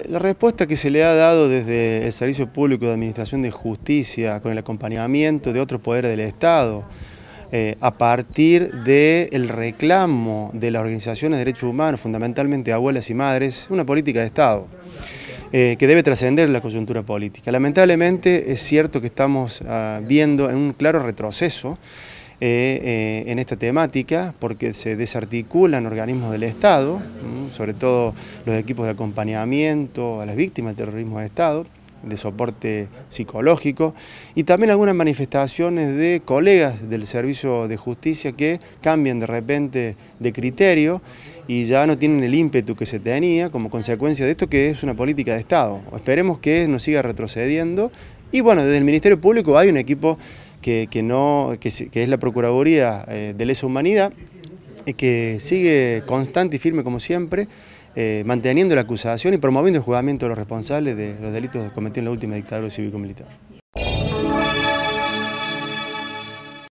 La respuesta que se le ha dado desde el Servicio Público de Administración de Justicia, con el acompañamiento de otros poderes del Estado, a partir del reclamo de las organizaciones de derechos humanos, fundamentalmente abuelas y madres, es una política de Estado que debe trascender la coyuntura política. Lamentablemente es cierto que estamos viendo en un claro retroceso en esta temática, porque se desarticulan organismos del Estado, sobre todo los equipos de acompañamiento a las víctimas del terrorismo de Estado, de soporte psicológico, y también algunas manifestaciones de colegas del Servicio de Justicia que cambian de repente de criterio y ya no tienen el ímpetu que se tenía como consecuencia de esto, que es una política de Estado. Esperemos que no siga retrocediendo. Y bueno, desde el Ministerio Público hay un equipo que es la Procuraduría de Lesa Humanidad, que sigue constante y firme como siempre, manteniendo la acusación y promoviendo el juzgamiento de los responsables de los delitos cometidos en la última dictadura cívico-militar.